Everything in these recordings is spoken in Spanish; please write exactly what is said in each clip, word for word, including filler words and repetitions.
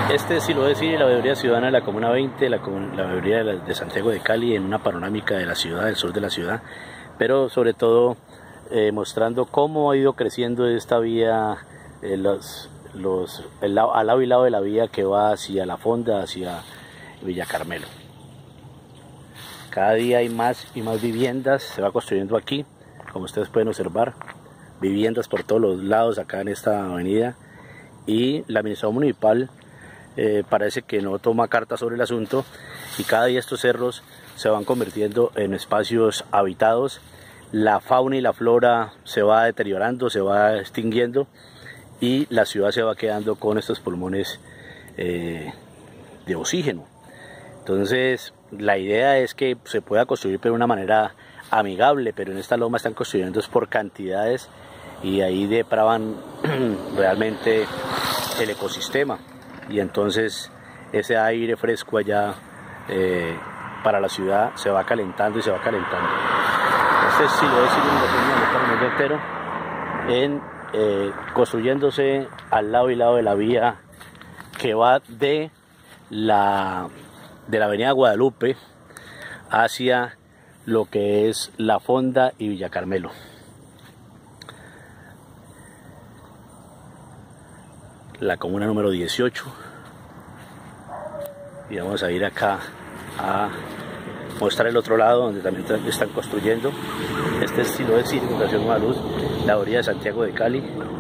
Este sí lo voy a decir, la veeduría ciudadana de la Comuna veinte, la, la veeduría de, la, de Santiago de Cali, en una panorámica de la ciudad, del sur de la ciudad, pero sobre todo eh, mostrando cómo ha ido creciendo esta vía, eh, los, los, el, al lado y lado de la vía que va hacia La Fonda, hacia Villa Carmelo. Cada día hay más y más viviendas, se va construyendo aquí, como ustedes pueden observar, viviendas por todos los lados acá en esta avenida, y la administración municipal Eh, parece que no toma cartas sobre el asunto, y cada día estos cerros se van convirtiendo en espacios habitados. La fauna y la flora se va deteriorando, se va extinguiendo, y la ciudad se va quedando con estos pulmones eh, de oxígeno. Entonces la idea es que se pueda construir pero de una manera amigable, pero en esta loma están construyendo por cantidades y ahí depravan realmente el ecosistema. Y entonces ese aire fresco allá eh, para la ciudad se va calentando y se va calentando. Este sí lo es el mundo entero, en eh, construyéndose al lado y lado de la vía que va de la, de la avenida Guadalupe hacia lo que es La Fonda y Villa Carmelo. La comuna número dieciocho, y vamos a ir acá a mostrar el otro lado donde también están construyendo. Este estilo de circunvalación Nueva Luz, la orilla de Santiago de Cali,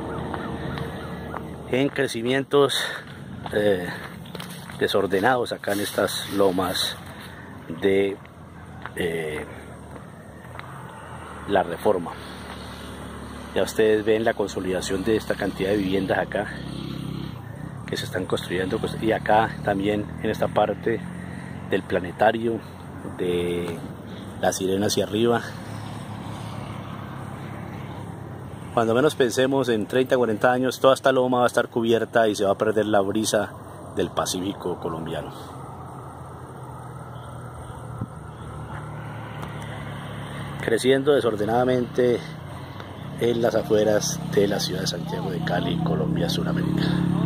en crecimientos eh, desordenados acá en estas lomas de eh, la Reforma. Ya ustedes ven la consolidación de esta cantidad de viviendas acá que se están construyendo, y acá también en esta parte del planetario, de La Sirena hacia arriba. Cuando menos pensemos, en treinta, cuarenta años toda esta loma va a estar cubierta y se va a perder la brisa del Pacífico colombiano. Creciendo desordenadamente en las afueras de la ciudad de Santiago de Cali, Colombia, Sudamérica.